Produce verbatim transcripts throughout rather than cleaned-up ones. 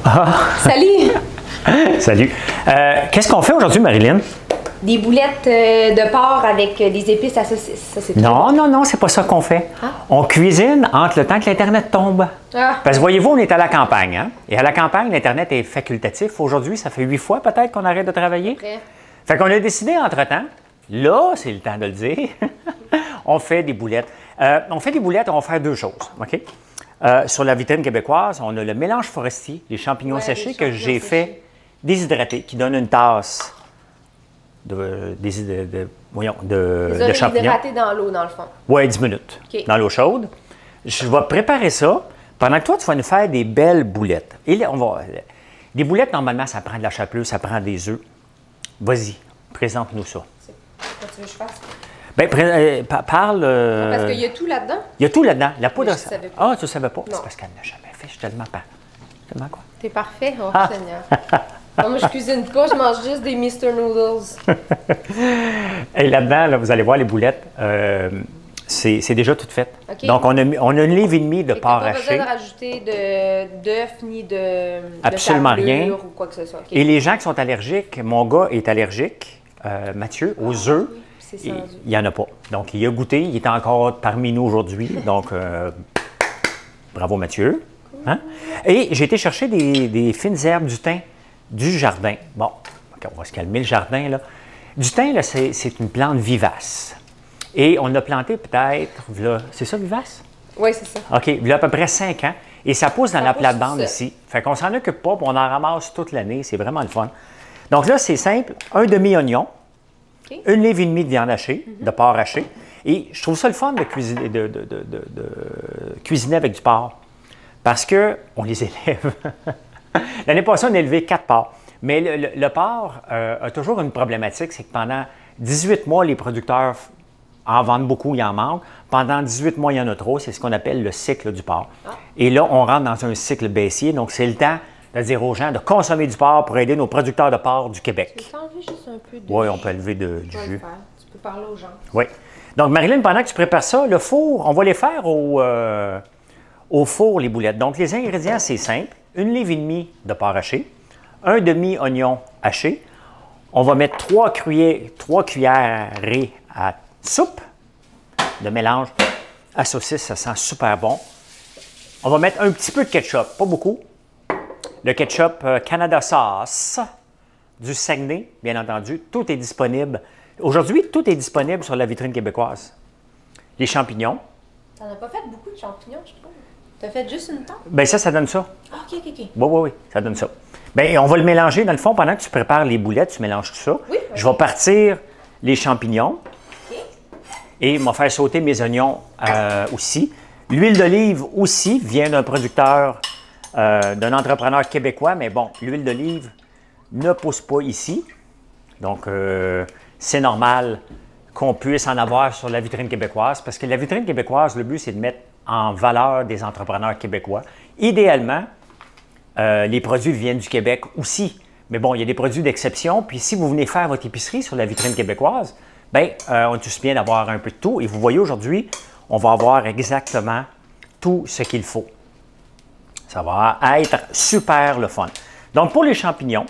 Ah. Salut! Salut. Euh, Qu'est-ce qu'on fait aujourd'hui, Marilyn? Des boulettes euh, de porc avec euh, des épices à saucisse. Ça, c'est Non, bon. non, non, c'est pas ça qu'on fait. Ah. On cuisine entre le temps que l'Internet tombe. Ah. Parce que voyez-vous, on est à la campagne. Hein? Et à la campagne, l'Internet est facultatif. Aujourd'hui, ça fait huit fois peut-être qu'on arrête de travailler. Après. Fait qu'on a décidé entre-temps, là, c'est le temps de le dire, on fait des boulettes. Euh, on fait des boulettes, on va faire deux choses, OK? Euh, sur la vitrine québécoise, on a le mélange forestier, les champignons Ouais, séchés les que champignons j'ai séchés. fait déshydrater, qui donne une tasse de, de, de, de- voyons, de, Les de oreilles champignons. hydratées dans l'eau, dans le fond. Oui, dix minutes, OK. dans l'eau chaude. Je vais préparer ça pendant que toi, tu vas nous faire des belles boulettes. Et là, on va, des boulettes, normalement, ça prend de la chapelure, ça prend des œufs. Vas-y, présente-nous ça. C'est quoi tu veux que je fasse? Bien, euh, pa- parle... euh, Parce qu'il y a tout là-dedans. il y a tout là-dedans. La poudre... Mais je savais pas. Ah, tu ne savais pas? C'est Non. parce qu'elle ne l'a jamais fait. Je suis tellement pas... Tellement quoi? T'es parfait, oh Ah. Seigneur. Non, moi, je cuisine pas, je mange juste des mister Noodles. Et là-dedans, là, vous allez voir les boulettes. euh, c'est c'est déjà tout fait. OK. Donc, on a, mis- on a une livre et demie de Et porc t'as pas besoin haché. de rajouter de- d'œufs ni de, de Absolument chapelure rien. ou quoi que ce soit. OK. Et les gens qui sont allergiques, mon gars est allergique, euh, Mathieu, aux œufs. oui, c'est sans Il œufs. n'y en a pas. Donc, il a goûté. Il est encore parmi nous aujourd'hui. Donc, euh, bravo Mathieu. Hein? Et j'ai été chercher des, des fines herbes du thym du jardin. Bon, OK, on va se calmer le jardin, là. Du thym, là, c'est c'est une plante vivace. Et on l'a planté peut-être, là, c'est ça, vivace? Oui, c'est ça. OK, il y a à peu près cinq ans. Et ça pousse dans Ça la pousse plate-bande tout ici. Fait qu'on s'en occupe pas, puis on en ramasse toute l'année. C'est vraiment le fun. Donc là, c'est simple. Un demi-oignon, OK. une livre et demie de viande hachée, de porc haché. Et je trouve ça le fun de cuisiner, de, de- de- de- de cuisiner avec du porc. Parce qu'on les élève. L'année passée, on a élevé quatre porcs. Mais le, le- le porc euh, a toujours une problématique, c'est que pendant dix-huit mois, les producteurs en vendent beaucoup, il en manque. Pendant dix-huit mois, il y en a trop. C'est ce qu'on appelle le cycle du porc. Ah. Et là, on rentre dans un cycle baissier. Donc, c'est le temps de dire aux gens de consommer du porc pour aider nos producteurs de porc du Québec. Tu peux t'enlever juste un peu de Oui, on jus? peut élever de- du Je vais le jus. faire. Tu peux parler aux gens. Oui. Donc, Marilyn, pendant que tu prépares ça, le four, on va les faire au, euh, au four, les boulettes. Donc, les ingrédients, c'est simple. Une livre et demie de porc haché, un demi-oignon haché. On va mettre trois cuillères, trois cuillerées à soupe de mélange à saucisse. Ça sent super bon. On va mettre un petit peu de ketchup, pas beaucoup. Le ketchup euh, Canada Sauce du Saguenay, bien entendu. Tout est disponible. Aujourd'hui, tout est disponible sur la vitrine québécoise. Les champignons, T'en as pas fait beaucoup de champignons, je trouve. T'as fait juste une tarte? bien ça, ça donne ça. Ah, OK, OK, OK. Oui, oui, oui, ça donne ça. Bien, on va le mélanger dans le fond pendant que tu prépares les boulettes, tu mélanges tout ça. Oui, Je vais partir les champignons OK. et je vais faire sauter mes oignons euh, aussi. L'huile d'olive aussi vient d'un producteur, euh, d'un entrepreneur québécois, mais bon, l'huile d'olive ne pousse pas ici. Donc, euh, c'est normal qu'on puisse en avoir sur la vitrine québécoise parce que la vitrine québécoise, le but, c'est de mettre en valeur des entrepreneurs québécois. Idéalement, euh, les produits viennent du Québec aussi. Mais bon, il y a des produits d'exception. Puis si vous venez faire votre épicerie sur la vitrine québécoise, bien, euh, on est tous bien d'avoir un peu de tout. Et vous voyez aujourd'hui, on va avoir exactement tout ce qu'il faut. Ça va être super le fun. Donc, pour les champignons,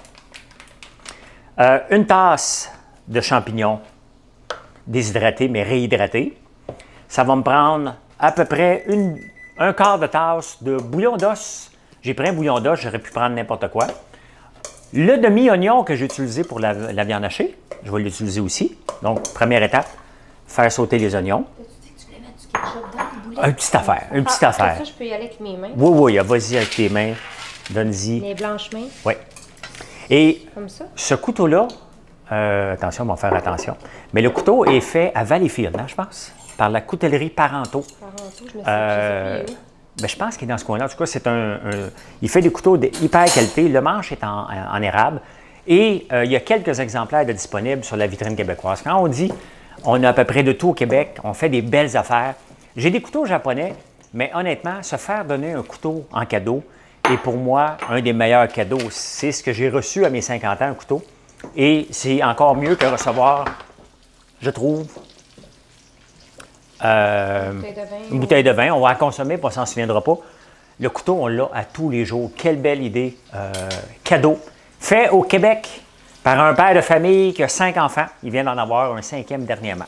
euh, une tasse de champignons déshydratés, mais réhydratés. Ça va me prendre à peu près une, un quart de tasse de bouillon d'os. J'ai pris un bouillon d'os, j'aurais pu prendre n'importe quoi. Le demi-oignon que j'ai utilisé pour la, la viande hachée, je vais l'utiliser aussi. Donc, première étape, faire sauter les oignons. T'as-tu dit que tu voulais mettre du ketchup dans les boulettes? Une petite affaire, une petite Ah, affaire. Ça, je peux y aller avec mes mains. Oui, oui, vas-y avec tes mains. Donne-y. Les blanches mains, Oui. Et comme ça. ce couteau-là, euh, attention, on va faire attention, mais le couteau est fait à Valleyfield, hein, je pense, par la coutellerie Parenteau. Parenteau, je me suis Euh, je sais plus ben, je pense qu'il est dans ce coin-là. En tout cas, c'est un, un- il fait des couteaux de hyper qualité. Le manche est en, en- en érable. Et euh, il y a quelques exemplaires de disponibles sur la vitrine québécoise. Quand on dit on a à peu près de tout au Québec, on fait des belles affaires. J'ai des couteaux japonais, mais honnêtement, se faire donner un couteau en cadeau est pour moi un des meilleurs cadeaux. C'est ce que j'ai reçu à mes cinquante ans, un couteau. Et c'est encore mieux que recevoir, je trouve, euh, Bouteille de vin. une bouteille de vin. On va la consommer, puis on ne s'en souviendra pas. le couteau, on l'a à tous les jours. Quelle belle idée. Euh, cadeau. Fait au Québec par un père de famille qui a cinq enfants. Il vient d'en avoir un cinquième dernièrement.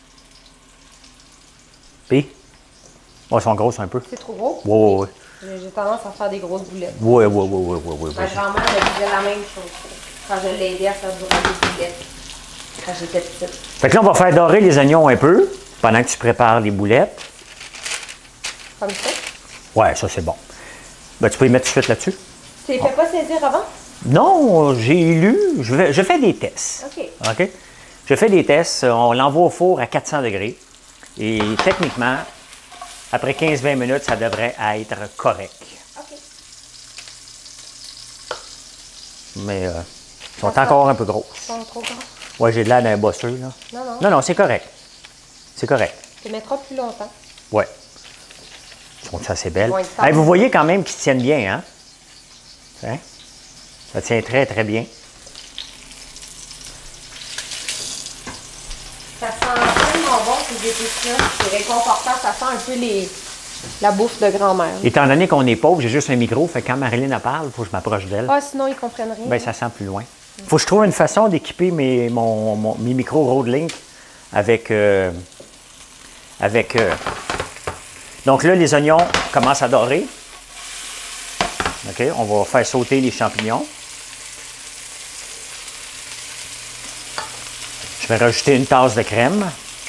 Puis, oh, ils sont grosses un peu. C'est trop gros? Oui, oui, oui. J'ai tendance à faire des grosses boulettes. Oui, oui, oui, oui, oui, oui. Ma grand-mère me disait la même chose quand je l'ai aidée à faire du des boulettes quand j'étais petite. Fait que là, on va faire dorer les oignons un peu pendant que tu prépares les boulettes. Comme ça? Ouais, ça, c'est bon. Ben, tu peux les mettre tout de suite là-dessus. Tu les fais pas saisir avant? Non, j'ai lu, je, vais, je fais des tests. OK. OK? Je fais des tests, on l'envoie au four à quatre cents degrés. Et techniquement, après quinze à vingt minutes, ça devrait être correct. OK. Mais euh, ils sont encore un peu grosses. Ils sont trop grands. Ouais, j'ai de l'air d'un bosseux, là. Non, non. Non, non, c'est correct. C'est correct. Tu les mettras plus longtemps. Ouais. Ils sont assez belles. Ils vont être Hey, vous voyez quand même qu'ils tiennent bien, hein? Hein? Ça tient très, très bien. Ça sent tellement bon, ces épices-là. C'est réconfortant. Ça sent un peu les... la bouffe de grand-mère. Étant donné qu'on est pauvre, j'ai juste un micro, fait que quand Marilyn en parle, il faut que je m'approche d'elle. Ah, sinon, ils comprennent rien. Bien, ça sent plus loin. Il faut que je trouve une façon d'équiper mes, mon, mon- mes micros Rodelink avec... euh, avec euh, donc là, les oignons commencent à dorer. OK, on va faire sauter les champignons. Je vais rajouter une tasse de crème.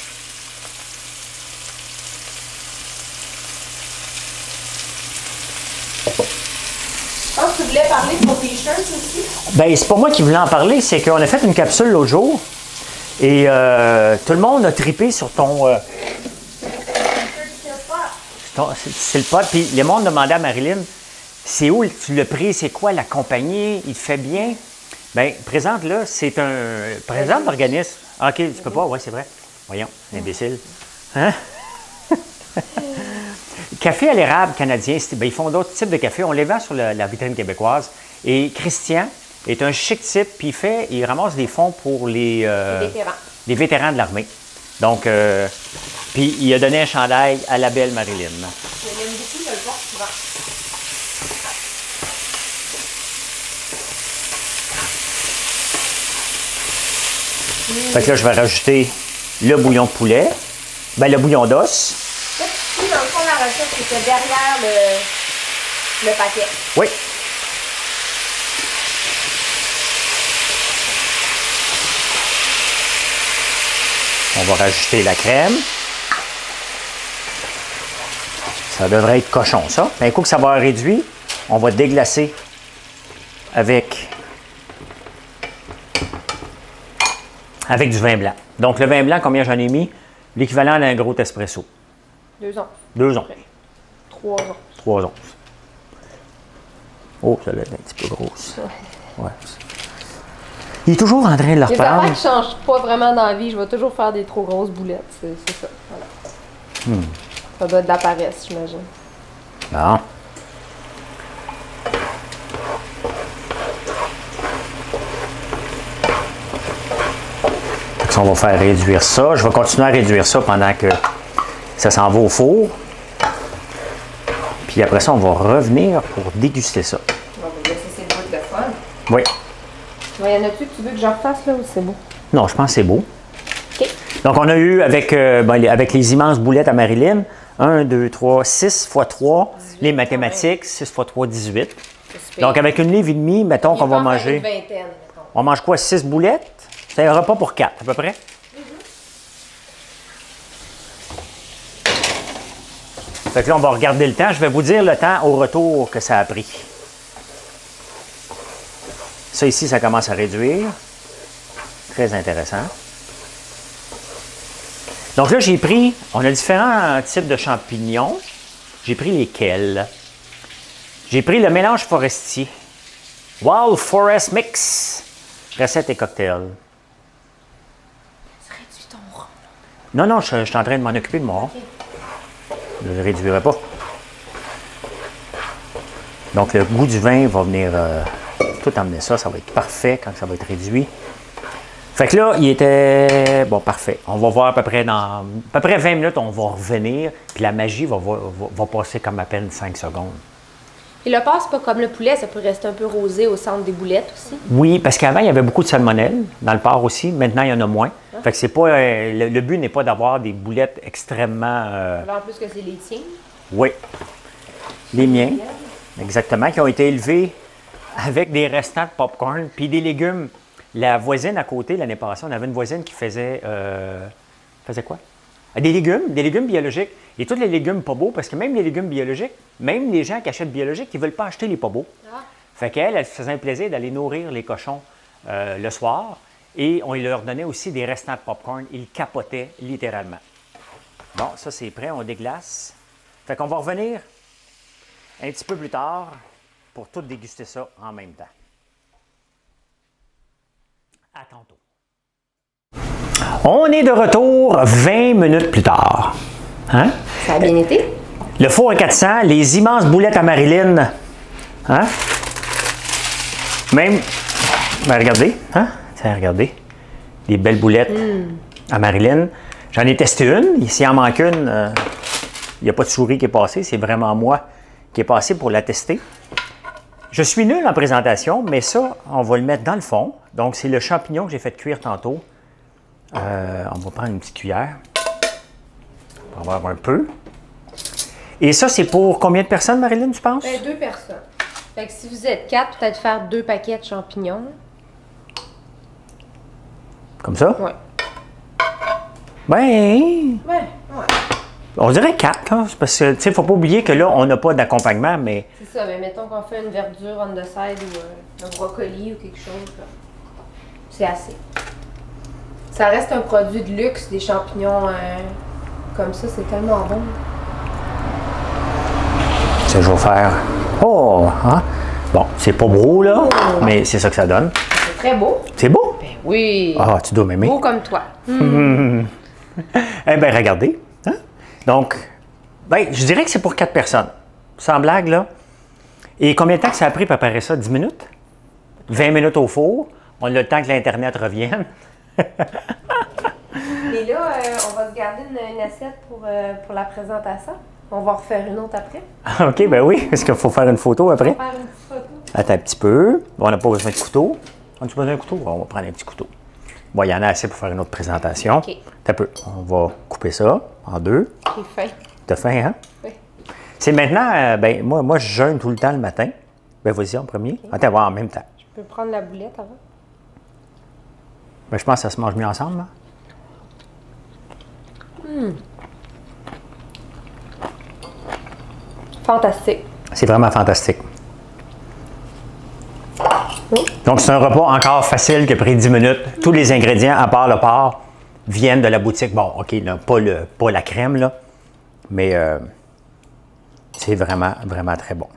Je pense que tu voulais parler de ton t-shirt aussi. Bien, c'est pas moi qui voulais en parler, c'est qu'on a fait une capsule l'autre jour et euh, tout le monde a trippé sur ton... euh, ton- c'est c'est le pot. Puis le monde demandait à Marilyn, c'est où tu l'as pris, c'est quoi la compagnie, il te fait bien? Bien, présente là, c'est un... Présente l'organisme. Ah, OK, tu peux pas? Oui, c'est vrai. Voyons, imbécile. Hein? Café à l'érable canadien, c'est- ben, ils font d'autres types de café. On les vend sur la, la vitrine québécoise. Et Christian est un chic type, puis il fait, il ramasse des fonds pour les, euh, Les vétérans. les vétérans de l'armée. Donc, euh, puis il a donné un chandail à la belle Marilyn. Je l'aime beaucoup, je le porte souvent. Fait que là, je vais rajouter le bouillon de poulet, ben le bouillon d'os. Là, tu sais, dans le fond, la recette, c'était derrière le, le paquet. Oui. On va rajouter la crème. Ça devrait être cochon, ça. Un coup que ça va réduire, on va déglacer avec, avec du vin blanc. Donc, le vin blanc, combien j'en ai mis? L'équivalent d'un gros espresso. Deux onces. Deux onces. Trois onces. Trois onces. Oh, ça doit être un petit peu grosse. Ouais. Il est toujours en train de le Les affaires reprendre. qui ne changent pas vraiment dans la vie, je vais toujours faire des trop grosses boulettes. C'est c'est ça. Voilà. Hmm. Ça doit être de la paresse, j'imagine. Bon. Fait que ça, on va faire réduire ça. Je vais continuer à réduire ça pendant que ça s'en va au four. Puis après ça, on va revenir pour déguster ça. On va laisser ces boules de fun. Oui. Il y en a-tu que tu veux que je refasse là ou c'est beau? Non, je pense que c'est beau. OK. Donc, on a eu avec, euh, ben, les- avec les immenses boulettes à Marilyn, un, deux, trois, six fois trois, les mathématiques, six fois trois, dix-huit. Donc, avec une livre et demie, mettons qu'on va manger. Une vingtaine, mettons. On mange quoi? six boulettes? C'est un repas pour quatre, à peu près? Fait que là, on va regarder le temps. Je vais vous dire le temps au retour que ça a pris. Ça ici, ça commence à réduire. Très intéressant. Donc là, j'ai pris, on a différents types de champignons. J'ai pris lesquels? J'ai pris le mélange forestier. Wild Forest Mix. Recette et cocktail. Ça réduit ton rond. Non, non, je, je suis en train de m'en occuper de mon rond. Je ne le réduirai pas. Donc, le goût du vin va venir euh, tout emmener ça. Ça va être parfait quand ça va être réduit. Fait que là, il était... Bon, parfait. On va voir à peu près dans... À peu près vingt minutes, on va revenir. Puis la magie va, va, va passer comme à peine cinq secondes. Et le porc, c'est pas comme le poulet, ça peut rester un peu rosé au centre des boulettes aussi. Oui, parce qu'avant, il y avait beaucoup de salmonelle dans le porc aussi. Maintenant, il y en a moins. Ah. Fait que c'est pas, euh, le, le but n'est pas d'avoir des boulettes extrêmement... Euh... En plus que c'est les tiens. Oui. Les miens, exactement, qui ont été élevés avec des restants de popcorn puis des légumes. La voisine à côté, l'année passée, on avait une voisine qui faisait... Euh... faisait quoi? Des légumes, des légumes biologiques. Et tous les légumes pas beaux, parce que même les légumes biologiques, même les gens qui achètent biologiques, ils ne veulent pas acheter les pas beaux. Ah. Fait qu'elle, elle faisait un plaisir d'aller nourrir les cochons euh, le soir. Et on leur donnait aussi des restants de popcorn. Ils capotaient littéralement. Bon, ça c'est prêt, on déglace. Fait qu'on va revenir un petit peu plus tard pour tout déguster ça en même temps. À tantôt. On est de retour vingt minutes plus tard. Hein? Ça a bien été. Le four à quatre cents, les immenses boulettes à Marilyn. Hein? Même, ben regardez, hein? Tiens, regardez. Des belles boulettes mm. à Marilyn. J'en ai testé une. S'il en manque une, euh, il n'y a pas de souris qui est passée. C'est vraiment moi qui est passé pour la tester. Je suis nul en présentation, mais ça, on va le mettre dans le fond. Donc, c'est le champignon que j'ai fait cuire tantôt. Euh, on va prendre une petite cuillère. On va avoir un peu. Et ça, c'est pour combien de personnes, Marilyn, tu penses? Ben, deux personnes. Fait que si vous êtes quatre, peut-être faire deux paquets de champignons. Comme ça? Oui. Ben... Ouais, ouais. On dirait quatre, hein? Parce que, tu sais, il ne faut pas oublier que là, on n'a pas d'accompagnement, mais... C'est ça, mais mettons qu'on fait une verdure on the side ou euh, un brocoli ou quelque chose, c'est assez. Ça reste un produit de luxe, des champignons euh, comme ça, c'est tellement bon. Ça, je vais faire... Oh! Hein? Bon, c'est pas beau, là, oh. mais c'est ça que ça donne. C'est très beau. C'est beau? Ben oui. Ah, tu dois m'aimer. Beau comme toi. Mmh. Eh bien, regardez. Hein? Donc, ben, je dirais que c'est pour quatre personnes. Sans blague, là. Et combien de temps que ça a pris pour préparer ça? dix minutes? vingt minutes au four? On a le temps que l'Internet revienne. Et là, euh, on va se garder une, une assiette pour, euh, pour la présentation. On va en refaire une autre après. OK, ben oui. Est-ce qu'il faut faire une photo après? On va faire une petite photo. Attends un petit peu. Bon, on n'a pas besoin de couteau. On a besoin d'un couteau? On va prendre un petit couteau. Bon, il y en a assez pour faire une autre présentation. OK. Un peu. On va couper ça en deux. J'ai faim. T'as faim, hein? Oui. C'est maintenant, euh, ben moi, moi, je jeûne tout le temps le matin. Ben vas-y en premier. Okay. Attends, voir en même temps. Je peux prendre la boulette avant? Ben, je pense que ça se mange mieux ensemble. Hein? Mmh. Fantastique. C'est vraiment fantastique. Mmh. Donc, c'est un repas encore facile qui a pris dix minutes. Tous les ingrédients, à part le porc, viennent de la boutique. Bon, OK, là, pas, le, pas la crème, là, mais euh, c'est vraiment, vraiment très bon.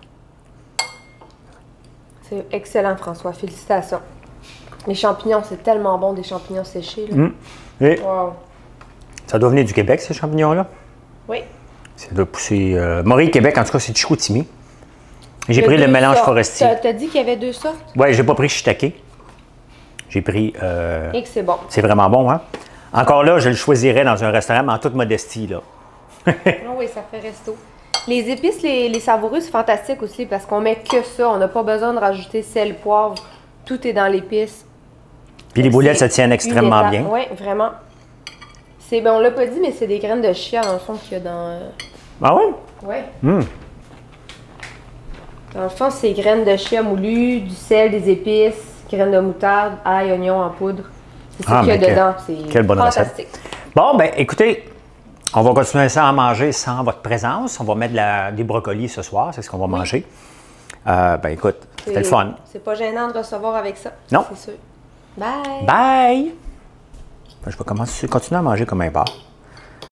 C'est excellent, François. Félicitations. Les champignons, c'est tellement bon, des champignons séchés. Là. Mmh. Et wow. Ça doit venir du Québec, ces champignons-là? Oui. Ça doit pousser... Euh, Maurice, Québec, en tout cas, c'est Chicoutimi. J'ai pris le mélange sortes. forestier. Tu as dit qu'il y avait deux sortes? Oui, j'ai pas pris shiitake. J'ai pris... Euh, Et que c'est bon. C'est vraiment bon, hein? Encore là, je le choisirais dans un restaurant, mais en toute modestie, là. Oh oui, ça fait resto. Les épices, les, les savoureux, c'est fantastique aussi parce qu'on met que ça. On n'a pas besoin de rajouter sel, poivre. Tout est dans l'épice. Puis les boulettes se tiennent extrêmement bien. Oui, vraiment. Ben, on l'a pas dit, mais c'est des graines de chia, dans le fond, qu'il y a dans... Euh... Ah oui? Oui. Mm. Dans le fond, c'est graines de chia moulues, du sel, des épices, graines de moutarde, ail, oignon en poudre. C'est ça ah, qu'il y a dedans. C'est fantastique. Recette. Bon, ben écoutez, on va continuer ça à manger sans votre présence. On va mettre de la, des brocolis ce soir, c'est ce qu'on va oui. manger. Euh, ben écoute, c'était le fun. C'est pas gênant de recevoir avec ça. Non. C'est sûr. Bye! Bye! Je vais commencer, continuer à manger comme un porc.